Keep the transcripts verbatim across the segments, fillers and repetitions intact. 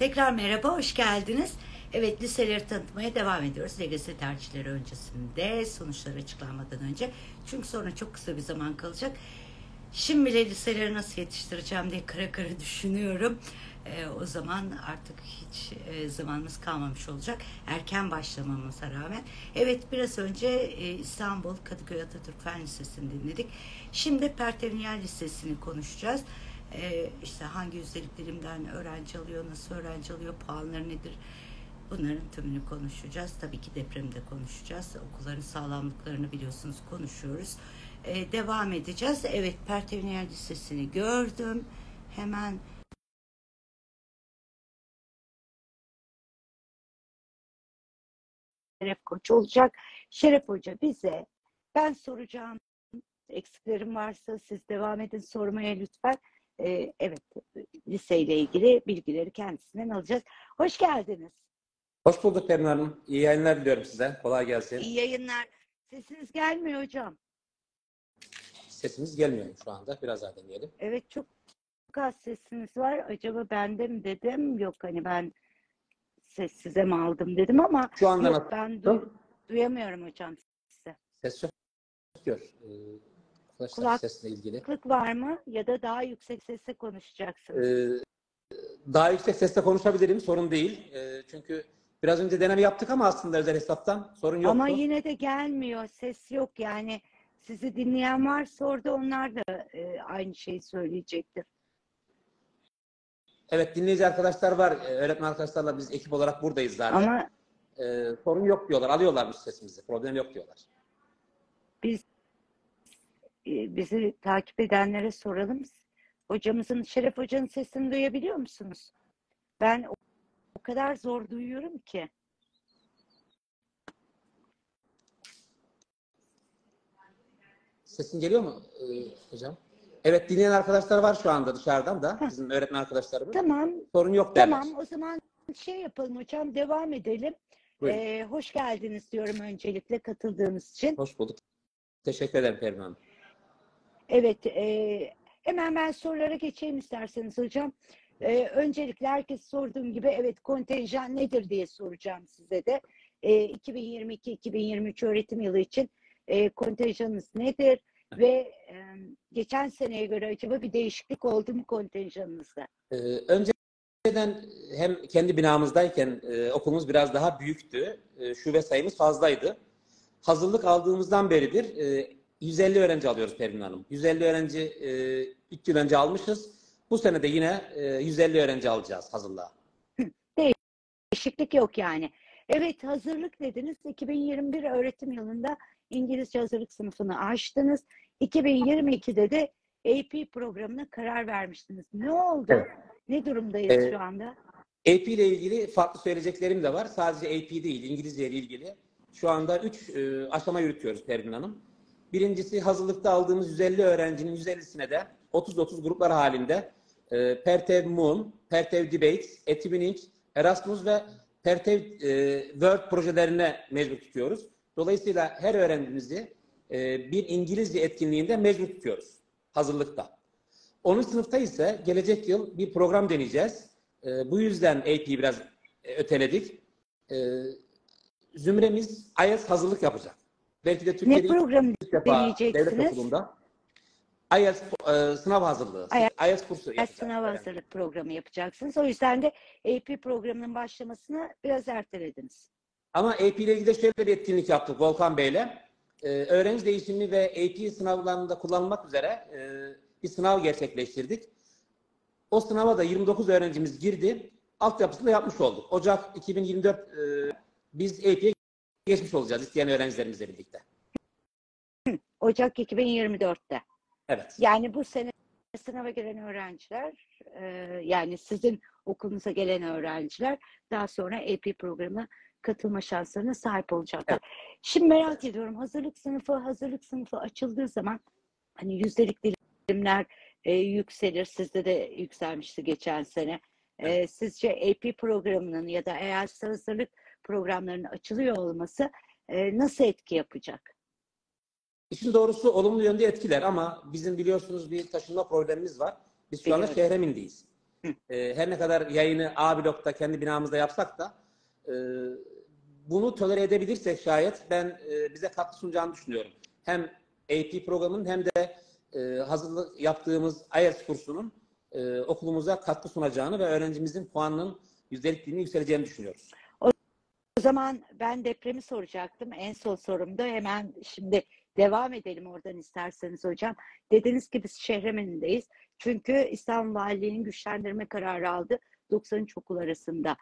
Tekrar merhaba, hoş geldiniz. Evet, liseleri tanıtmaya devam ediyoruz. L G S tercihleri öncesinde, sonuçlar açıklanmadan önce. Çünkü sonra çok kısa bir zaman kalacak. Şimdi bile liseleri nasıl yetiştireceğim diye kara kara düşünüyorum. Ee, o zaman artık hiç e, zamanımız kalmamış olacak. Erken başlamamıza rağmen. Evet, biraz önce e, İstanbul Kadıköy Atatürk Fen Lisesi'ni dinledik. Şimdi Pertevniyel Lisesi'ni konuşacağız. Ee, işte hangi yüzdelik dilimden öğrenci alıyor, nasıl öğrenci alıyor, puanları nedir? Bunların tümünü konuşacağız. Tabii ki depremde konuşacağız. Okulların sağlamlıklarını biliyorsunuz konuşuyoruz. Ee, devam edeceğiz. Evet, Pertevniyel Lisesi'ni gördüm. Hemen Şeref Koç olacak. Şeref Hoca bize, ben soracağım, eksiklerim varsa siz devam edin sormaya lütfen. Ee, evet, liseyle ilgili bilgileri kendisinden alacağız. Hoş geldiniz. Hoş bulduk Pelin Hanım. İyi yayınlar diliyorum size. Kolay gelsin. İyi yayınlar. Sesiniz gelmiyor hocam. Sesimiz gelmiyor şu anda. Biraz daha deneyelim. Evet, çok az sesiniz var. Acaba bende mi dedim. Yok, hani ben ses size mi aldım dedim ama Şu anda yok, nasıl? ben duy duyamıyorum hocam sizi. Ses çok diyor. Ee, arkadaşlar Kulaklık sesle ilgili. var mı ya da daha yüksek sesle konuşacaksınız? Ee, daha yüksek sesle konuşabilirim. Sorun değil. Ee, çünkü biraz önce deneme yaptık ama aslında özel hesaptan sorun yoktu. Ama yine de gelmiyor. Ses yok yani. Sizi dinleyen varsa orada onlar da e, aynı şeyi söyleyecektir. Evet, dinleyici arkadaşlar var. Ee, öğretmen arkadaşlarla biz ekip olarak buradayız zaten. Ama Ee, sorun yok diyorlar. Alıyorlarmış sesimizi. Problem yok diyorlar. biz e, bizi takip edenlere soralım. Hocamızın, Şeref Hoca'nın sesini duyabiliyor musunuz? Ben o, o kadar zor duyuyorum ki. Sesin geliyor mu e, hocam? Evet, dinleyen arkadaşlar var şu anda dışarıdan da. Heh, Bizim öğretmen arkadaşlarımız. tamam. Sorun yok derler. Tamam, o zaman şey yapalım hocam, devam edelim. Ee, hoş geldiniz diyorum öncelikle katıldığınız için. Hoş bulduk. Teşekkür ederim Pelin Hanım. Evet, e, hemen ben sorulara geçeyim isterseniz hocam. E, öncelikle herkes sorduğum gibi evet, kontenjan nedir diye soracağım size de. E, iki bin yirmi iki iki bin yirmi üç öğretim yılı için e, kontenjanınız nedir? Ve e, geçen seneye göre acaba bir değişiklik oldu mu kontenjanınızda? Ee, önceden hem kendi binamızdayken e, okulumuz biraz daha büyüktü. E, şube sayımız fazlaydı. Hazırlık aldığımızdan beridir e, yüz elli öğrenci alıyoruz Pelin Hanım. yüz elli öğrenci e, üç yıl önce almışız. Bu sene de yine e, yüz elli öğrenci alacağız hazırlığa. Değişiklik yok yani. Evet, hazırlık dediniz. iki bin yirmi bir öğretim yılında İngilizce hazırlık sınıfını açtınız. iki bin yirmi ikide de A P programına karar vermiştiniz. Ne oldu? Evet. Ne durumdayız Ee, şu anda? A P ile ilgili farklı söyleyeceklerim de var. Sadece A P değil, İngilizce ile ilgili. Şu anda üç e, aşama yürütüyoruz Pervin Hanım. Birincisi, hazırlıkta aldığımız yüz elli öğrencinin yüz ellisine de otuz otuz gruplar halinde e, Pertev Moon, Pertev Debates, Etwinning, Erasmus ve Pertev e, World projelerine mecbur tutuyoruz. Dolayısıyla her öğrencimizi e, bir İngilizce etkinliğinde mecbur tutuyoruz hazırlıkta. onuncu sınıfta ise gelecek yıl bir program deneyeceğiz. E, bu yüzden A P'yi biraz e, öteledik. E, zümremiz I E L T S hazırlık yapacak. Belki de Türkiye'de Ne programı ilk defa devlet deneyeceksiniz? okulunda I E L T S e, sınav hazırlığı, I E L T S kursu yapacağız. Sınav hazırlık programı yapacaksınız. O yüzden de A P programının başlamasını biraz ertelediniz. Ama A P ile ilgili de şöyle bir etkinlik yaptık Volkan Bey'le. Ee, öğrenci değişimi ve A P sınavlarında kullanılmak üzere e, bir sınav gerçekleştirdik. O sınava da yirmi dokuz öğrencimiz girdi. Altyapısını da yapmış olduk. Ocak iki bin yirmi dört e, biz A P'ye geçmiş olacağız isteyen öğrencilerimizle birlikte. Ocak iki bin yirmi dörtte. Evet. Yani bu sene sınava gelen öğrenciler, e, yani sizin okulunuza gelen öğrenciler daha sonra A P programına katılma şanslarına sahip olacaklar. Evet. Şimdi merak evet. ediyorum, hazırlık sınıfı hazırlık sınıfı açıldığı zaman hani yüzdelik dilimler e, yükselir. Sizde de yükselmişti geçen sene. E, evet. Sizce A P programının ya da E L T S hazırlık programlarının açılıyor olması e, nasıl etki yapacak? İşin doğrusu olumlu yönde etkiler ama bizim biliyorsunuz bir taşınma problemimiz var. Biz şu anda Şehremin'deyiz. e, her ne kadar yayını A blokta kendi binamızda yapsak da e, bunu tolere edebilirsek şayet ben e, bize katkı sunacağını düşünüyorum. Hem A P programının hem de e, hazırlık yaptığımız I E L T S kursunun e, okulumuza katkı sunacağını ve öğrencimizin puanının yüzdelik dilini yükseleceğini düşünüyoruz. O zaman ben depremi soracaktım. En son sorumda hemen şimdi devam edelim oradan isterseniz hocam. Dediniz ki biz Şehremen'indeyiz. Çünkü İstanbul Valiliği'nin güçlendirme kararı aldı. doksan üç okul arasında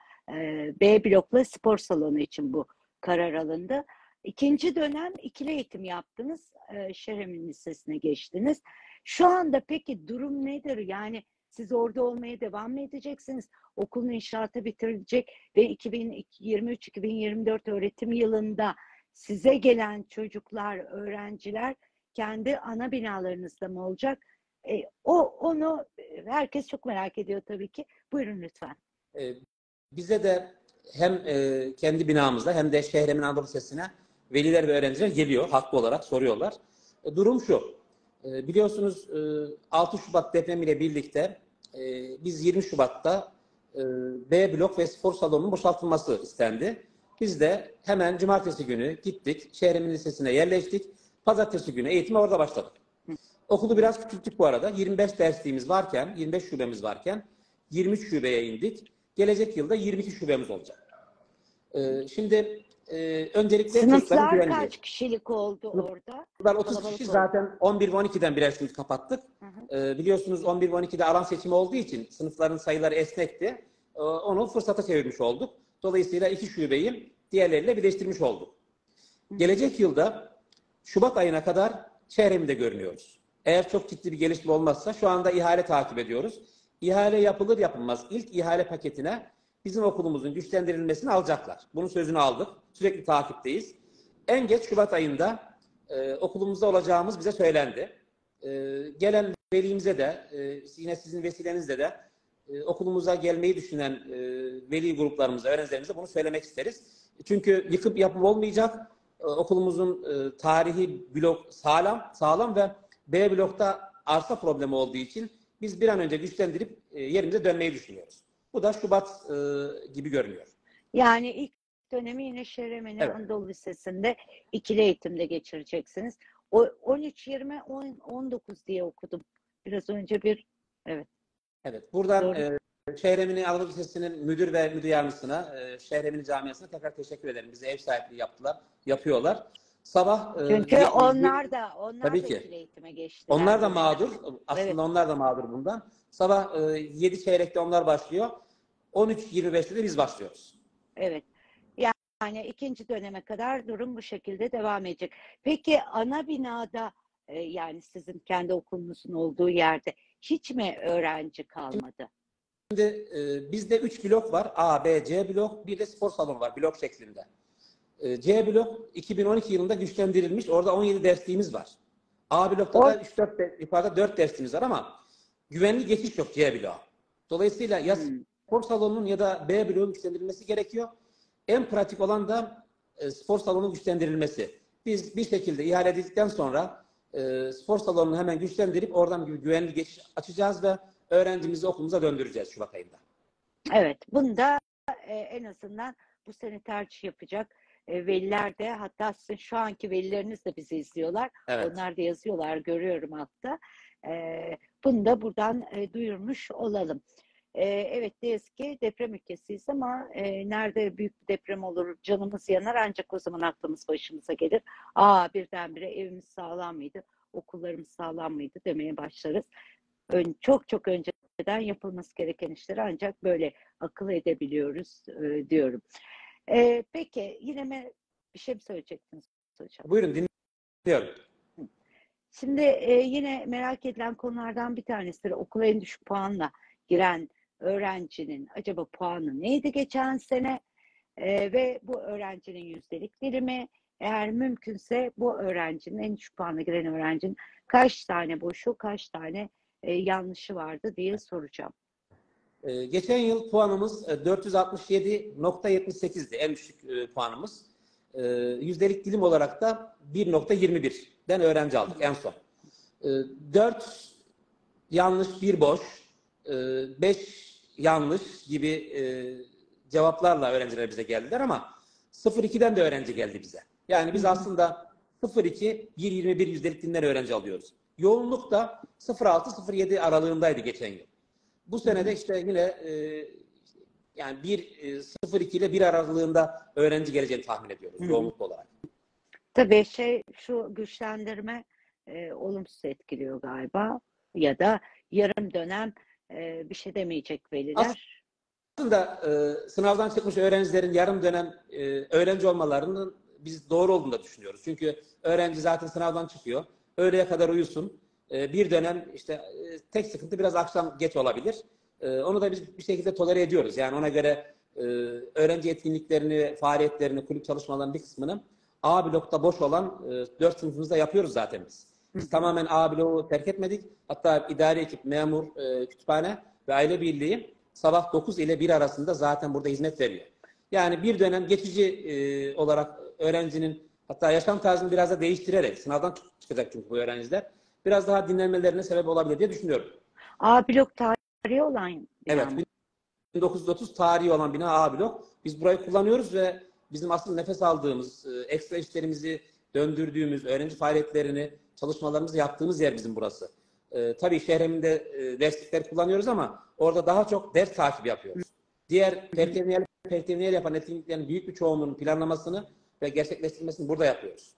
B blokla spor salonu için bu karar alındı. İkinci dönem ikili eğitim yaptınız. Şehremen Lisesi'ne geçtiniz. Şu anda peki durum nedir? Yani siz orada olmaya devam mı edeceksiniz? Okulun inşaatı bitirilecek ve iki bin yirmi üç iki bin yirmi dört öğretim yılında size gelen çocuklar, öğrenciler kendi ana binalarınızda mı olacak? E, o onu herkes çok merak ediyor tabii ki. Buyurun lütfen. E, bize de hem e, kendi binamızda hem de Şehremen Anadolu Lisesi'ne veliler ve öğrenciler geliyor. Haklı olarak soruyorlar. E, durum şu. E, biliyorsunuz e, altı Şubat depremiyle birlikte e, biz yirmi Şubat'ta e, B blok ve spor salonunun boşaltılması istendi. Biz de hemen cumartesi günü gittik. Şehremen Lisesi'ne yerleştik. Pazartesi günü eğitime orada başladık. Okulu biraz küçülttük bu arada. yirmi beş dersliğimiz varken, yirmi beş şubemiz varken yirmi üç şubeye indik. Gelecek yılda yirmi iki şubemiz olacak. Ee, şimdi e, öncelikle sınıflar kaç kişilik oldu orada? Sınıflar otuz kalabalık kişi oldu. Zaten on bir ve on ikiden birer sınıf kapattık. Hı hı. Ee, biliyorsunuz on bir ve on ikide alan seçimi olduğu için sınıfların sayıları esnekti. Ee, onu fırsata çevirmiş olduk. Dolayısıyla iki şubeyi diğerleriyle birleştirmiş olduk. Hı. Gelecek yılda Şubat ayına kadar Şehremen'de görünüyoruz. Eğer çok ciddi bir gelişme olmazsa şu anda ihale takip ediyoruz. İhale yapılır yapılmaz ilk ihale paketine bizim okulumuzun güçlendirilmesini alacaklar. Bunun sözünü aldık. Sürekli takipteyiz. En geç Şubat ayında e, okulumuzda olacağımız bize söylendi. E, gelen velimize de e, yine sizin vesilenizle de e, okulumuza gelmeyi düşünen e, veli gruplarımıza, öğrencilerimize bunu söylemek isteriz. Çünkü yıkıp yapım olmayacak. E, okulumuzun e, tarihi blok sağlam, sağlam ve B blokta arsa problemi olduğu için biz bir an önce güçlendirip e, yerimize dönmeyi düşünüyoruz. Bu da Şubat e, gibi görünüyor. Yani ilk dönemi yine Şehremen evet. Anadolu Lisesi'nde ikili eğitimde geçireceksiniz. O on üç yirmi on dokuz diye okudum. Biraz önce bir evet. Evet. Buradan e, Şehremen Anadolu Lisesi'nin müdür ve müdür yardımcısına, e, Şehremen Camiası'na tekrar teşekkür ederim. Bize ev sahipliği yaptılar, yapıyorlar. Sabah çünkü e, onlar da onlar tabii da ki. ikili eğitime geçtiler. Onlar da mağdur. Aslında evet. onlar da mağdur bundan. Sabah e, yedi çeyrekte onlar başlıyor. on üç yirmi beşte de biz başlıyoruz. Evet. Yani ikinci döneme kadar durum bu şekilde devam edecek. Peki ana binada e, yani sizin kendi okulunuzun olduğu yerde hiç mi öğrenci kalmadı? Şimdi e, bizde üç blok var. A, B, C blok. Bir de spor salonu var blok şeklinde. E, C blok iki bin on iki yılında güçlendirilmiş. Orada on yedi dersliğimiz var. A blokta o... da üç dört yukarıda dört dersliğimiz var ama güvenli geçiş yok C bloğa. Dolayısıyla ya hmm. spor salonunun ya da B bloğun güçlendirilmesi gerekiyor. En pratik olan da e, spor salonunun güçlendirilmesi. Biz bir şekilde ihale edildikten sonra e, spor salonunu hemen güçlendirip oradan bir güvenli geçiş açacağız ve öğrencimizi okulumuza döndüreceğiz Şubat ayında. Evet, bunda e, en azından bu sene tercih yapacak e, veliler de, hatta sizin şu anki velileriniz de bizi izliyorlar. Evet. Onlar da yazıyorlar, görüyorum hatta. E, bunu da buradan e, duyurmuş olalım. Ee, evet, ne yazık ki deprem ülkesiyiz ama e, nerede büyük bir deprem olur canımız yanar, ancak o zaman aklımız başımıza gelir. Aa, birdenbire evimiz sağlam mıydı, okullarımız sağlam mıydı demeye başlarız. Ön, çok çok önceden yapılması gereken işleri ancak böyle akıl edebiliyoruz e, diyorum. E, peki yine mi bir şey mi söyleyecektiniz hocam? Buyurun, dinliyorum. Şimdi e, yine merak edilen konulardan bir tanesi okula en düşük puanla giren öğrencinin acaba puanı neydi geçen sene ee, ve bu öğrencinin yüzdelik dilimi, eğer mümkünse bu öğrencinin, en düşük puanla giren öğrencinin kaç tane boşu, kaç tane e, yanlışı vardı diye soracağım. Ee, geçen yıl puanımız dört yüz altmış yedi nokta yetmiş sekizdi, en düşük e, puanımız. E, yüzdelik dilim olarak da bir nokta yirmi birden öğrenci aldık en son. E, dört yanlış, bir boş, beş yanlış gibi e, cevaplarla öğrenciler bize geldiler ama sıfır ikiden de öğrenci geldi bize. Yani biz aslında sıfır iki bir yirmi bir yüzdelik dinden öğrenci alıyoruz. Yoğunluk da sıfır altı sıfır yedi aralığındaydı geçen yıl. Bu sene de işte yine e, yani bir e, sıfır iki ile bir aralığında öğrenci geleceğini tahmin ediyoruz yoğunluk olarak. Tabii şey şu güçlendirme e, olumsuz etkiliyor galiba ya da yarım dönem e, bir şey demeyecek veliler. Aslında e, sınavdan çıkmış öğrencilerin yarım dönem e, öğrenci olmalarının biz doğru olduğunu da düşünüyoruz. Çünkü öğrenci zaten sınavdan çıkıyor. Öğleye kadar uyusun. E, bir dönem işte e, tek sıkıntı biraz akşam geç olabilir. E, onu da biz bir şekilde tolere ediyoruz. Yani ona göre e, öğrenci etkinliklerini, faaliyetlerini, kulüp çalışmalarının bir kısmını A blokta boş olan e, dört sınıfımızda yapıyoruz zaten biz. Biz tamamen A bloğu terk etmedik. Hatta idari ekip, memur, e, kütüphane ve aile birliği sabah dokuz ile bir arasında zaten burada hizmet veriyor. Yani bir dönem geçici e, olarak öğrencinin hatta yaşam tarzını biraz da değiştirerek sınavdan çıkacak çünkü bu öğrenciler biraz daha dinlenmelerine sebep olabilir diye düşünüyorum. A blok tarihi olan bina Evet, mı? bin dokuz yüz otuz tarihi olan bina A blok. Biz burayı kullanıyoruz ve bizim asıl nefes aldığımız, ekstra işlerimizi döndürdüğümüz, öğrenci faaliyetlerini, çalışmalarımızı yaptığımız yer bizim burası. Ee, tabii şehreminde e, derslikler kullanıyoruz ama orada daha çok ders takibi yapıyoruz. Diğer pertemniyel, pertemniyel yapan etkinliklerin büyük bir çoğunluğunun planlamasını ve gerçekleştirmesini burada yapıyoruz.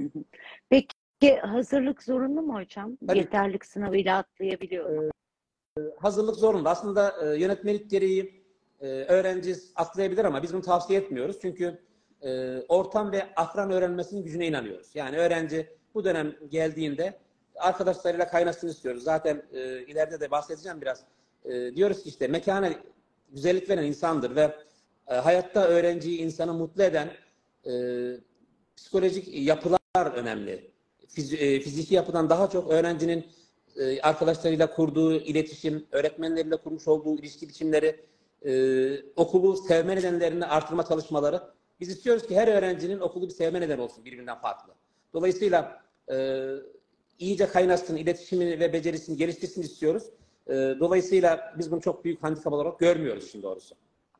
Peki hazırlık zorunlu mu hocam? Tabii. Yeterlik sınavıyla atlayabiliyor mu? Hazırlık zorunlu. Aslında e, yönetmelik gereği e, öğrenci atlayabilir ama biz bunu tavsiye etmiyoruz. Çünkü e, ortam ve akran öğrenmesinin gücüne inanıyoruz. Yani öğrenci bu dönem geldiğinde arkadaşlarıyla kaynasını istiyoruz. Zaten e, ileride de bahsedeceğim biraz. E, diyoruz ki işte mekana güzellik veren insandır ve e, hayatta öğrenciyi, insanı mutlu eden e, psikolojik yapılar önemli. Fiz, e, fiziki yapıdan daha çok öğrencinin e, arkadaşlarıyla kurduğu iletişim, öğretmenleriyle kurmuş olduğu ilişki biçimleri, e, okulu sevme nedenlerini artırma çalışmaları. Biz istiyoruz ki her öğrencinin okulu bir sevme nedeni olsun birbirinden farklı. Dolayısıyla e, iyice kaynasın, iletişimini ve becerisini geliştirsin istiyoruz. E, dolayısıyla biz bunu çok büyük handikap olarak görmüyoruz işin doğrusu.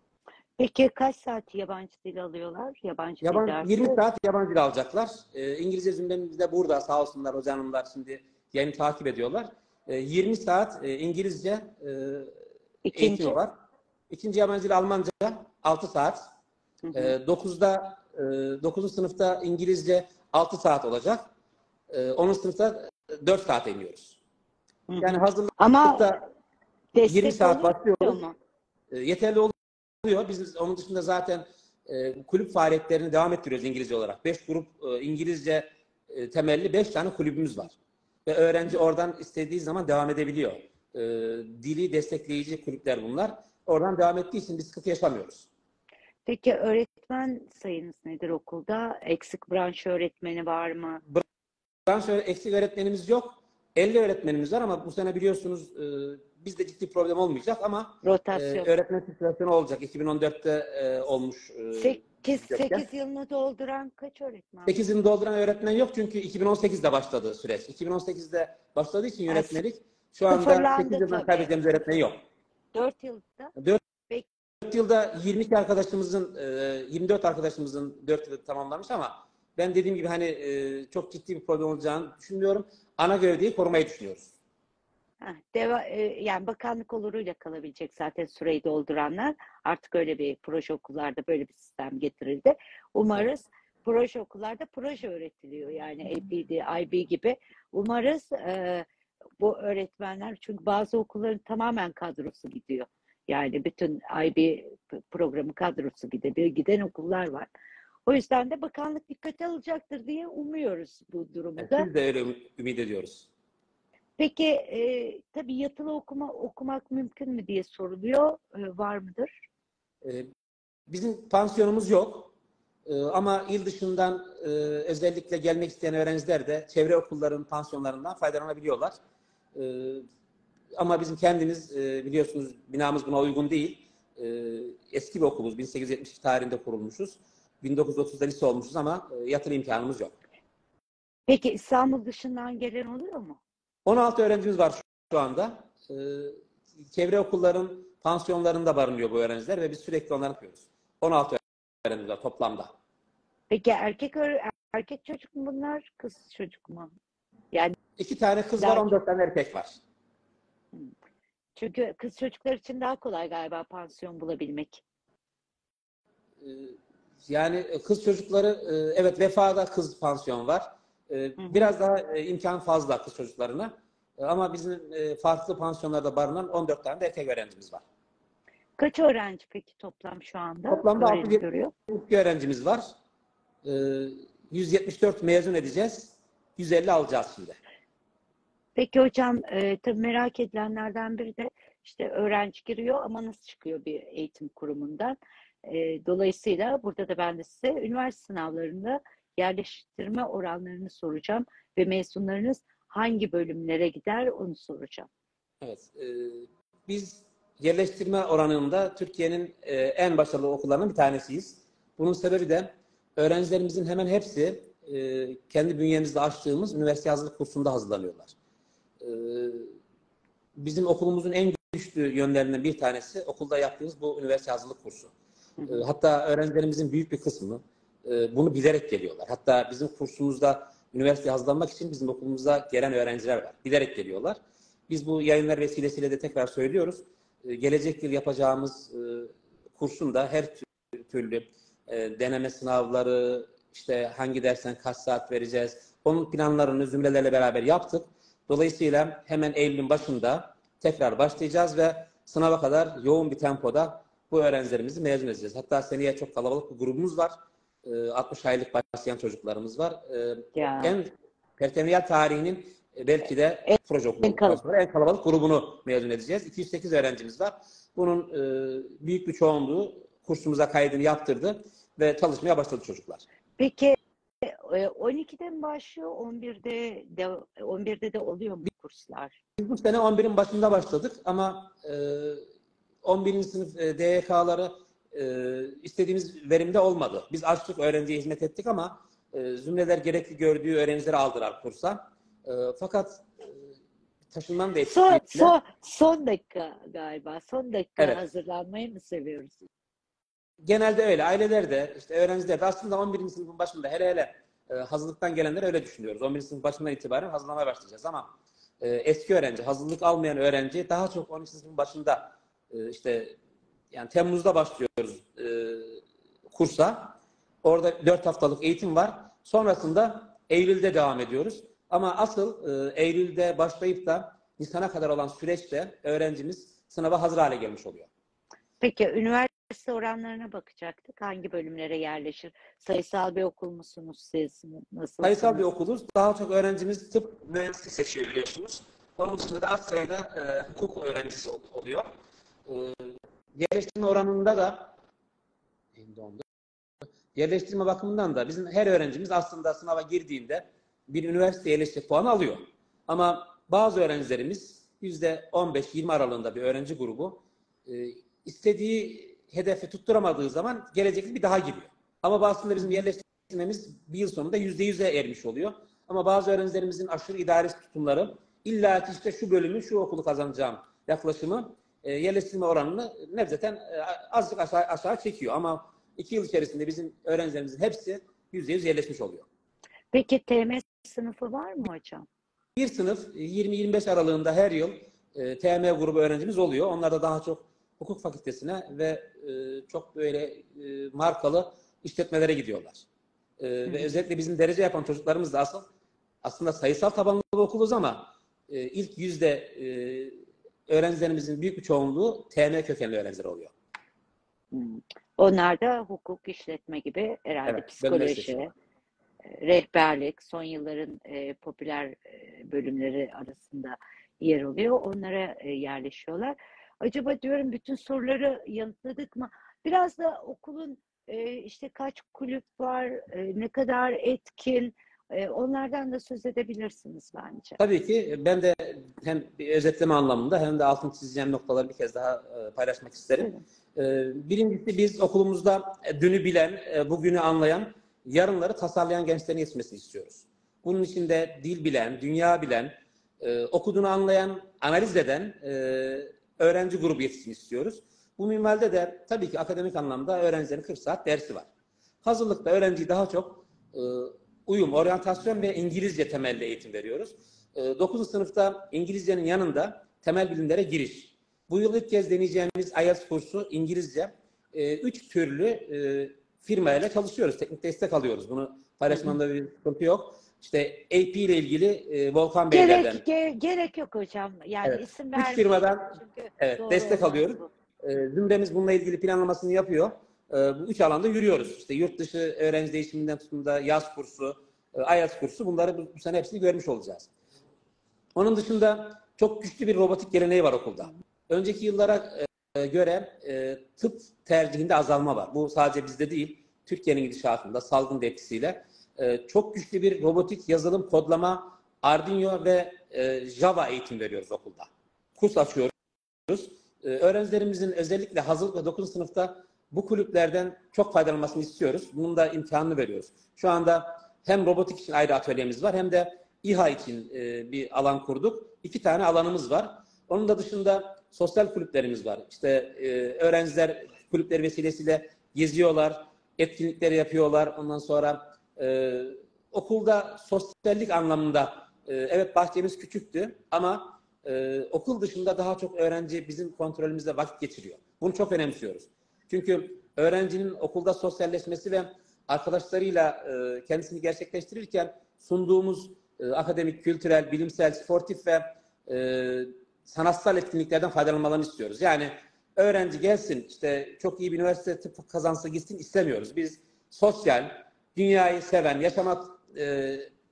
Peki kaç saat yabancı dil alıyorlar? Yabancı dil Yaban, dersi? yirmi saat yabancı dil alacaklar. E, İngilizce zümremiz de burada sağ olsunlar hocanımlar şimdi yayını takip ediyorlar. E, yirmi saat e, İngilizce e, İkinci. eğitimi var. İkinci yabancı dil Almanca altı saat. Hı hı. E, dokuzda e, dokuzuncu sınıfta İngilizce altı saat olacak. E, onuncu sınıfta dört saat iniyoruz. Hı hı. Yani hazırlıkta Ama yirmi saat başlıyoruz. mu? E, yeterli oluyor. Biz onun dışında zaten e, kulüp faaliyetlerini devam ettiriyoruz İngilizce olarak. Beş grup e, İngilizce e, temelli beş tane kulübümüz var. Ve öğrenci oradan istediği zaman devam edebiliyor. E, dili destekleyici kulüpler bunlar. Oradan devam ettiği için bir sıkıntı yaşamıyoruz. Peki öğretmen sayınız nedir okulda? Eksik branş öğretmeni var mı? Branş eksik öğretmenimiz yok. elli öğretmenimiz var ama bu sene biliyorsunuz e, bizde ciddi problem olmayacak ama Rotasyon. e, öğretmen situasyonu olacak. iki bin on dörtte e, olmuş. E, sekiz yılını dolduran kaç öğretmen? sekiz yılını dolduran öğretmen yok çünkü iki bin on sekizde başladı süreç. iki bin on sekizde başladığı için yönetmelik şu anda sekiz yıldan kaybedeceğimiz öğretmen yok. dört yılda? dört yılda yirmi iki arkadaşımızın, yirmi dört arkadaşımızın dört yılı tamamlamış ama ben dediğim gibi hani çok ciddi bir problem olacağını düşünmüyorum. Ana gövdeyi korumayı düşünüyoruz. Heh, deva, yani bakanlık oluruyla kalabilecek zaten süreyi dolduranlar. Artık öyle bir proje okullarda böyle bir sistem getirildi. Umarız proje okullarda proje öğretiliyor. Yani A P D, I B gibi. Umarız e, bu öğretmenler, çünkü bazı okulların tamamen kadrosu gidiyor. Yani bütün I B programı kadrosu gidiyor. Giden okullar var. O yüzden de bakanlık dikkate alacaktır diye umuyoruz bu durumda. Biz de öyle ümit ediyoruz. Peki e, tabii yatılı okuma okumak mümkün mü diye soruluyor. E, var mıdır? E, bizim pansiyonumuz yok. E, ama il dışından e, özellikle gelmek isteyen öğrenciler de çevre okulların pansiyonlarından faydalanabiliyorlar. E, ama bizim kendimiz e, biliyorsunuz binamız buna uygun değil. E, eski bir okuluz. bin sekiz yüz yetmiş iki tarihinde kurulmuşuz. bin dokuz yüz otuzda lise olmuşuz ama e, yatılı imkanımız yok. Peki İstanbul dışından gelen oluyor mu? on altı öğrencimiz var şu anda. Ee, çevre okulların pansiyonlarında barınıyor bu öğrenciler ve biz sürekli onları yapıyoruz. on altı öğrencimiz var toplamda. Peki erkek öğ- erkek çocuk mu bunlar, kız çocuk mu? Yani İki tane kız var, daha on dört tane erkek var. çünkü kız çocuklar için daha kolay galiba pansiyon bulabilmek. Ee, Yani kız çocukları, e, evet Vefa'da kız pansiyon var. Ee, Hı hı. Biraz daha e, imkan fazla kız çocuklarına. E, Ama bizim e, farklı pansiyonlarda barınan on dört tane de erkek öğrencimiz var. Kaç öğrenci peki toplam şu anda Toplamda öğrenim altı yüz görüyor? yetmiş iki öğrencimiz var. Ee, yüz yetmiş dört mezun edeceğiz. yüz elli alacağız şimdi. Peki hocam, e, tabii merak edilenlerden biri de işte öğrenci giriyor ama nasıl çıkıyor bir eğitim kurumundan? E, dolayısıyla burada da ben de size üniversite sınavlarında yerleştirme oranlarını soracağım ve mezunlarınız hangi bölümlere gider onu soracağım. Evet. e, Biz yerleştirme oranında Türkiye'nin e, en başarılı okullarının bir tanesiyiz. Bunun sebebi de öğrencilerimizin hemen hepsi e, kendi bünyemizde açtığımız üniversite hazırlık kursunda hazırlanıyorlar. E, Bizim okulumuzun en güçlü yönlerinden bir tanesi okulda yaptığımız bu üniversite hazırlık kursu. Hı E, hı. Hatta öğrencilerimizin büyük bir kısmı e, bunu bilerek geliyorlar. Hatta bizim kursumuzda üniversiteye hazırlanmak için bizim okulumuza gelen öğrenciler var. Bilerek geliyorlar. Biz bu yayınlar vesilesiyle de tekrar söylüyoruz. E, Gelecek yıl yapacağımız e, kursun da her türlü e, deneme sınavları, işte hangi dersten kaç saat vereceğiz, onun planlarını zümrelerle beraber yaptık. Dolayısıyla hemen Eylül'ün başında tekrar başlayacağız ve sınava kadar yoğun bir tempoda bu öğrencilerimizi mezun edeceğiz. Hatta seneye çok kalabalık bir grubumuz var. E, altmış aylık başlayan çocuklarımız var. E, Ya En Pertemniyel tarihinin e, belki de en, proje en okulu kal- sonra en kalabalık grubunu mezun edeceğiz. iki yüz sekiz öğrencimiz var. Bunun e, büyük bir çoğunluğu kursumuza kaydını yaptırdı ve çalışmaya başladı çocuklar. Peki e, on ikide mi başlıyor? on birde de on birde de oluyor mu kurslar? Biz bu sene on birin başında başladık ama e, on birinci sınıf e, D Y K'ları e, istediğimiz verimde olmadı. Biz açtık, öğrenciye hizmet ettik ama e, zümreler gerekli gördüğü öğrencileri aldılar kursa. E, fakat e, taşınmanın da Son, etkisiyle son, son dakika galiba. Son dakika evet, hazırlanmayı mı seviyoruz? genelde öyle. Aileler de, işte öğrenciler de aslında on birinci sınıfın başında hele hele e, hazırlıktan gelenler öyle düşünüyoruz. on birinci sınıf başından itibaren hazırlamaya başlayacağız ama e, eski öğrenci, hazırlık almayan öğrenci daha çok on ikinci sınıfın başında e, işte yani Temmuz'da başlıyoruz e, kursa. Orada dört haftalık eğitim var. Sonrasında Eylül'de devam ediyoruz. Ama asıl e, Eylül'de başlayıp da Nisan'a kadar olan süreçte öğrencimiz sınava hazır hale gelmiş oluyor. Peki üniversite oranlarına bakacaktık. Hangi bölümlere yerleşir? Sayısal bir okul musunuz siz? Nasılsınız? Sayısal bir okuluz. Daha çok öğrencimiz tıp mühendislik seçiyor biliyorsunuz. Onun dışında da az sayıda e, hukuk öğrencisi oluyor. E, yerleştirme oranında da yerleştirme bakımından da bizim her öğrencimiz aslında sınava girdiğinde bir üniversiteye yerleşecek puanı alıyor. Ama bazı öğrencilerimiz yüzde on beş yirmi aralığında bir öğrenci grubu e, istediği hedefi tutturamadığı zaman gelecekte bir daha giriyor. Ama bazısında bizim yerleştirmemiz bir yıl sonunda yüzde yüze ermiş oluyor. Ama bazı öğrencilerimizin aşırı idareci tutumları illa ki işte şu bölümü, şu okulu kazanacağım yaklaşımı e, yerleştirme oranını nevzeten e, azıcık aşağı, aşağı çekiyor. Ama iki yıl içerisinde bizim öğrencilerimizin hepsi yüzde yüz yerleşmiş oluyor. Peki T M sınıfı var mı hocam? Bir sınıf yirmi yirmi beş aralığında her yıl e, T M grubu öğrencimiz oluyor. Onlar da daha çok hukuk fakültesine ve e, çok böyle e, markalı işletmelere gidiyorlar. E, ve özellikle bizim derece yapan çocuklarımız da asıl aslında sayısal tabanlı bir okuluz ama e, ilk yüzde e, öğrencilerimizin büyük bir çoğunluğu T M kökenli öğrenciler oluyor. Hmm. Onlar da hukuk, işletme gibi herhalde Evet, psikoloji, rehberlik, son yılların e, popüler e, bölümleri arasında yer alıyor. Onlara e, yerleşiyorlar. Acaba diyorum bütün soruları yanıtladık mı? Biraz da okulun e, işte kaç kulüp var, e, ne kadar etkin, e, onlardan da söz edebilirsiniz bence. Tabii ki ben de hem bir özetleme anlamında hem de altını çizeceğim noktaları bir kez daha paylaşmak isterim. Evet. Birincisi biz okulumuzda dünü bilen, bugünü anlayan, yarınları tasarlayan gençlerin yetişmesini istiyoruz. Bunun için de dil bilen, dünya bilen, okuduğunu anlayan, analiz eden öğrenci grubu yetişsin istiyoruz. Bu minvalde de tabii ki akademik anlamda öğrencilerin kırk saat dersi var. Hazırlıkta öğrenciyi daha çok e, uyum, oryantasyon ve İngilizce temelli eğitim veriyoruz. E, dokuzuncu sınıfta İngilizcenin yanında temel bilimlere giriş. Bu yıl ilk kez deneyeceğimiz I E L T S kursu İngilizce. E, üç türlü e, firmayla çalışıyoruz. Teknik destek alıyoruz. Bunu paylaşmamda bir sıkıntı yok. İşte A P ile ilgili e, Volkan Beylerden. Gerek, ge, gerek yok hocam. Yani Evet. isim Üç vermeyelim. firmadan Çünkü evet, doğru destek olmaz alıyoruz. bu. E, Zümremiz bununla ilgili planlamasını yapıyor. E, bu üç alanda yürüyoruz. İşte yurt dışı öğrenci değişiminden tutun da yaz kursu, e, I E L T S kursu, bunları bu, bu sene hepsini görmüş olacağız. Onun dışında çok güçlü bir robotik geleneği var okulda. Önceki yıllara e, göre e, tıp tercihinde azalma var. Bu sadece bizde değil, Türkiye'nin gidişatında salgın etkisiyle e, çok güçlü bir robotik yazılım, kodlama, Arduino ve e, Java eğitim veriyoruz okulda. Kurs açıyoruz. E, öğrencilerimizin özellikle hazırlık ve dokuzuncu sınıfta bu kulüplerden çok faydalanmasını istiyoruz. Bunun da imkanını veriyoruz. Şu anda hem robotik için ayrı atölyemiz var, hem de İHA için e, bir alan kurduk. İki tane alanımız var. Onun da dışında sosyal kulüplerimiz var. İşte e, öğrenciler kulüpleri vesilesiyle geziyorlar, etkinlikleri yapıyorlar. Ondan sonra e, okulda sosyallik anlamında e, evet bahçemiz küçüktü ama e, okul dışında daha çok öğrenci bizim kontrolümüzde vakit geçiriyor. Bunu çok önemsiyoruz. Çünkü öğrencinin okulda sosyalleşmesi ve arkadaşlarıyla e, kendisini gerçekleştirirken sunduğumuz e, akademik, kültürel, bilimsel, sportif ve e, sanatsal etkinliklerden faydalanmalarını istiyoruz. Yani öğrenci gelsin, işte çok iyi bir üniversite tıp kazansa gitsin istemiyoruz. Biz sosyal, dünyayı seven, yaşama e,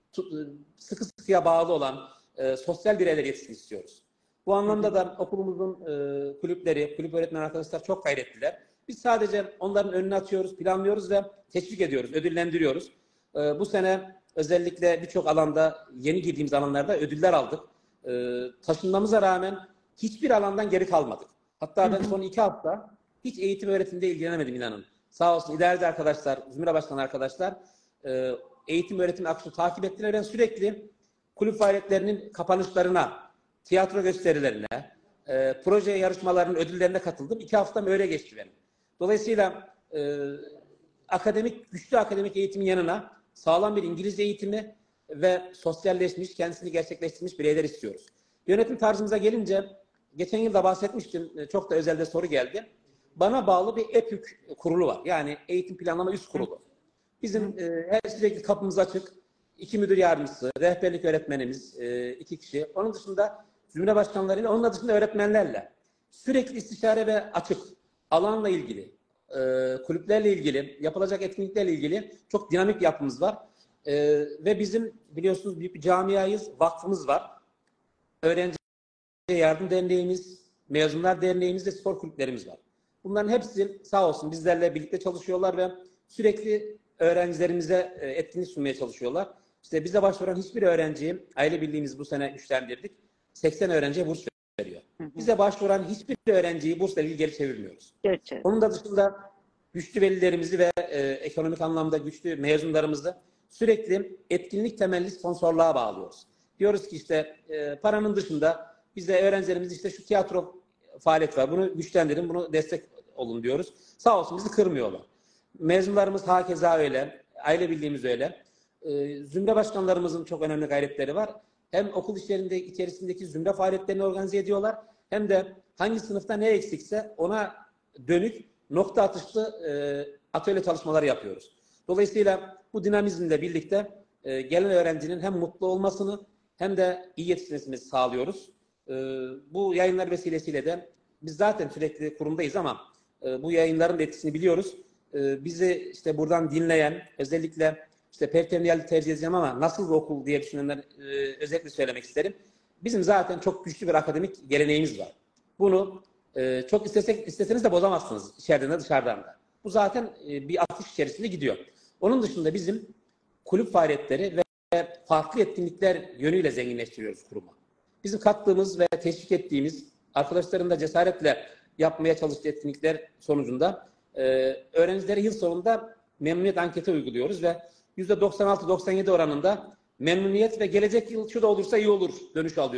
sıkı sıkıya bağlı olan e, sosyal bireyler yetişsin istiyoruz. Bu anlamda da okulumuzun e, kulüpleri, kulüp öğretmen arkadaşlar çok gayretliler. Biz sadece onların önünü açıyoruz, planlıyoruz ve teşvik ediyoruz, ödüllendiriyoruz. E, bu sene özellikle birçok alanda, yeni girdiğimiz alanlarda ödüller aldık. E, taşınmamıza rağmen hiçbir alandan geri kalmadık. Hatta ben son iki hafta hiç eğitim öğretimde ilgilenemedim, inanın. Sağ olsun idareci arkadaşlar, Zümre Başkanı arkadaşlar e, eğitim öğretim akışını takip ettiler. Ben sürekli kulüp faaliyetlerinin kapanışlarına, tiyatro gösterilerine, e, proje yarışmalarının ödüllerine katıldım. İki haftam öyle geçti benim. Dolayısıyla e, akademik, güçlü akademik eğitimin yanına sağlam bir İngilizce eğitimi ve sosyalleşmiş, kendisini gerçekleştirmiş bireyler istiyoruz. Yönetim tarzımıza gelince, geçen yıl da bahsetmiştim, çok da özelde soru geldi. Bana bağlı bir EPÜK kurulu var. Yani Eğitim Planlama Üst Kurulu. Bizim e, her sürekli kapımız açık. İki müdür yardımcısı, rehberlik öğretmenimiz, e, iki kişi. Onun dışında zümre başkanlarıyla, onun dışında öğretmenlerle sürekli istişare ve açık. Alanla ilgili, e, kulüplerle ilgili, yapılacak etkinliklerle ilgili çok dinamik bir yapımız var. E, ve bizim biliyorsunuz büyük bir camiayız, vakfımız var. Öğrenci Yardım Derneğimiz, Mezunlar Derneğimiz ve spor kulüplerimiz var. Bunların hepsi sağ olsun bizlerle birlikte çalışıyorlar ve sürekli öğrencilerimize etkinlik sunmaya çalışıyorlar. İşte bize başvuran hiçbir öğrenciyi, aile birliğimizi bu sene güçlendirdik, seksen öğrenciye burs veriyor. Bize başvuran hiçbir öğrenciyi bursla ilgili geri çevirmiyoruz. Gerçekten. Onun da dışında güçlü velilerimizi ve e, ekonomik anlamda güçlü mezunlarımızı sürekli etkinlik temelli sponsorluğa bağlıyoruz. Diyoruz ki işte e, paranın dışında bize öğrencilerimiz işte şu tiyatro faaliyet var, bunu güçlendirin, bunu destek olun diyoruz. Sağ olsun bizi kırmıyorlar. Mezunlarımız hakeza öyle, aile birliğimiz öyle. Ee, zümre başkanlarımızın çok önemli gayretleri var. Hem okul işlerinde içerisindeki zümre faaliyetlerini organize ediyorlar, hem de hangi sınıfta ne eksikse ona dönük nokta atışlı e, atölye çalışmaları yapıyoruz. Dolayısıyla bu dinamizmle birlikte e, gelen öğrencinin hem mutlu olmasını hem de iyi yetişmesini sağlıyoruz. E, bu yayınlar vesilesiyle de biz zaten sürekli kurumdayız ama e, bu yayınların etkisini biliyoruz. Bizi işte buradan dinleyen, özellikle işte pertemniyel tercih edeceğim ama nasıl bir okul diye düşünenler e, özellikle söylemek isterim. Bizim zaten çok güçlü bir akademik geleneğimiz var. Bunu e, çok istesek, isteseniz de bozamazsınız içeriden de dışarıdan da. Bu zaten e, bir akış içerisinde gidiyor. Onun dışında bizim kulüp faaliyetleri ve farklı etkinlikler yönüyle zenginleştiriyoruz kurumu. Bizim kattığımız ve teşvik ettiğimiz, arkadaşların da cesaretle yapmaya çalıştığı etkinlikler sonucunda Ee, öğrencilere yıl sonunda memnuniyet anketi uyguluyoruz ve yüzde doksan altı doksan yedi oranında memnuniyet ve gelecek yıl şu da olursa iyi olur dönüş alıyoruz.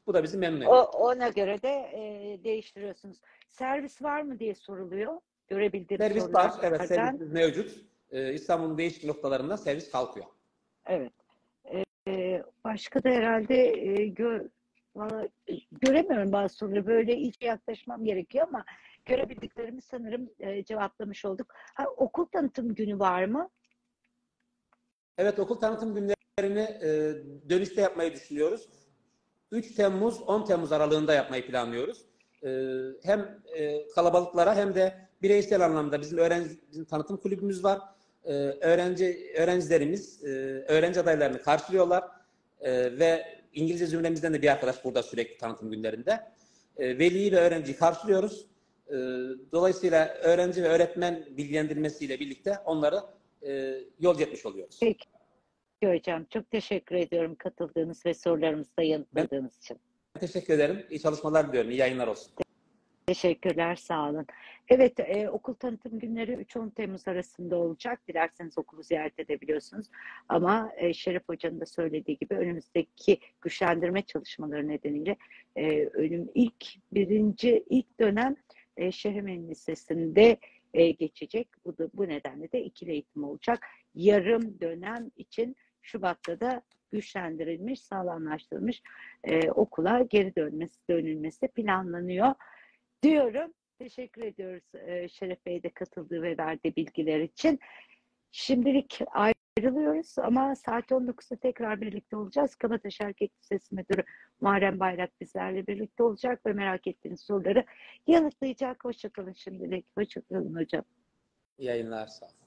Bu da bizi memnun O, ediyor. ona göre de e, değiştiriyorsunuz. Servis var mı diye soruluyor. Görebildiğim Servis var. Evet, sorulardan. servisimiz mevcut. Ee, İstanbul'un değişik noktalarında servis kalkıyor. Evet. E, başka da herhalde e, gö Vallahi, e, göremiyorum bazı soruları. Böyle iyice yaklaşmam gerekiyor ama görebildiklerimi sanırım e, cevaplamış olduk. Ha, okul tanıtım günü var mı? Evet, okul tanıtım günlerini e, dönüşte yapmayı düşünüyoruz. üç Temmuz on Temmuz aralığında yapmayı planlıyoruz. E, hem e, kalabalıklara hem de bireysel anlamda bizim öğrenci tanıtım kulübümüz var. E, öğrenci öğrencilerimiz e, öğrenci adaylarını karşılıyorlar e, ve İngilizce zümremizden de bir arkadaş burada sürekli tanıtım günlerinde. E, veliyi ve öğrenciyi karşılıyoruz. E, dolayısıyla öğrenci ve öğretmen bilgilendirmesiyle birlikte onları e, yolcu etmiş oluyoruz. Peki hocam. Çok teşekkür ediyorum katıldığınız ve sorularımızı da Ben yanıtladığınız için. teşekkür ederim. İyi çalışmalar diliyorum. İyi yayınlar olsun. Teşekkürler, sağ olun. Evet, e, okul tanıtım günleri üç on Temmuz arasında olacak. Dilerseniz okulu ziyaret edebiliyorsunuz. Ama e, Şeref Hoca'nın da söylediği gibi önümüzdeki güçlendirme çalışmaları nedeniyle e, önüm ilk birinci ilk dönem e, Şehrimen Lisesi'nde e, geçecek. Bu da bu nedenle de ikili eğitim olacak. Yarım dönem için Şubat'ta da güçlendirilmiş, sağlamlaştırılmış e, okula geri dönmesi, dönülmesi planlanıyor diyorum. Teşekkür ediyoruz e, Şeref Bey de katıldığı ve verdiği bilgiler için. Şimdilik ayrılıyoruz ama saat on dokuzda tekrar birlikte olacağız. Kabataş Erkek Lisesi Müdürü Muharrem Bayrak bizlerle birlikte olacak ve merak ettiğiniz soruları yanıtlayacak. Hoşçakalın şimdilik. Hoşçakalın hocam. İyi yayınlar. Sağ olun.